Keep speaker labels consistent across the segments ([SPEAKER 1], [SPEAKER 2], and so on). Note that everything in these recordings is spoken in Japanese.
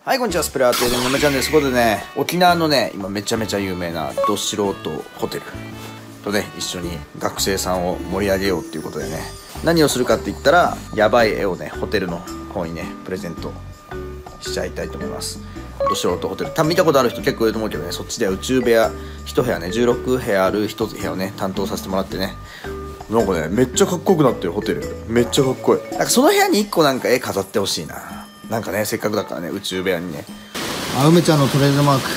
[SPEAKER 1] はい、こんにちは。スプラーテのめちゃんです。ということでね、沖縄のね、今めちゃめちゃ有名など素人ホテルとね、一緒に学生さんを盛り上げようっていうことでね、何をするかって言ったら、やばい絵をね、ホテルの方にね、プレゼントしちゃいたいと思います。ど素人ホテル。多分見たことある人結構いると思うけどね、そっちでは宇宙部屋、1部屋ね、16部屋ある1部屋をね、担当させてもらってね、なんかね、めっちゃかっこよくなってるホテル。めっちゃかっこいい。なんかその部屋に1個なんか絵飾ってほしいな。なんかね、せっかくだからね、宇宙部屋にね。
[SPEAKER 2] あ、梅ちゃんのトレードマーク。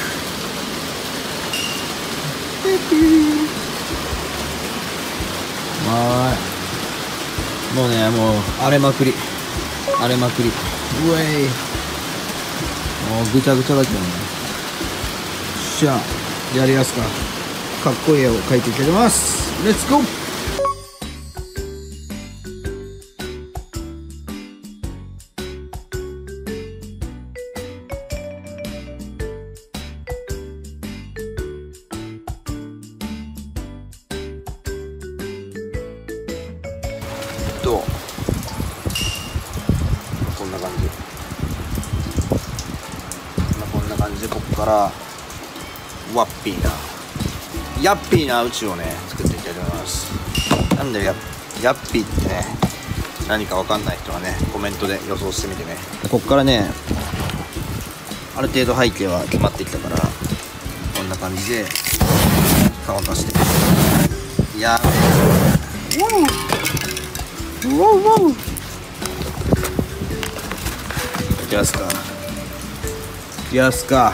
[SPEAKER 2] はーい。もうね、もう荒れまくり。荒れまくり。うえい。もうぐちゃぐちゃだけどね。しゃあ、やりやすか。かっこいい絵を描いていきます。レッツゴー。
[SPEAKER 1] こんな感じ。こんな感じでここからワッピーなヤッピーな宇宙をね作っていきたいと思います。なんでヤッピーってね何かわかんない人はねコメントで予想してみてね。ここからねある程度背景は決まってきたからこんな感じで乾かしてやべえウォウウォウいきますか。いきますか。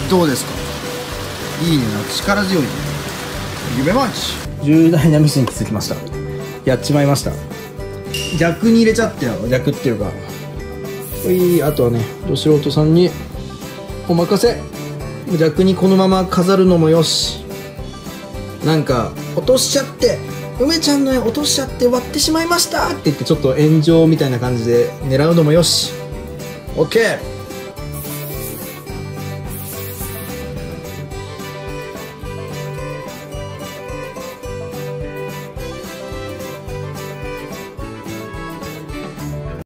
[SPEAKER 1] どうですか？いいね、なんか力強いね。夢マンチ。
[SPEAKER 2] 重大なミスに気づきました。やっちまいました。逆に入れちゃったよ。逆っていうか、あとはね、ど素人さんにお任せ。逆にこのまま飾るのもよし、なんか落としちゃって、梅ちゃんの絵落としちゃって割ってしまいましたって言って、ちょっと炎上みたいな感じで狙うのもよし。 OK。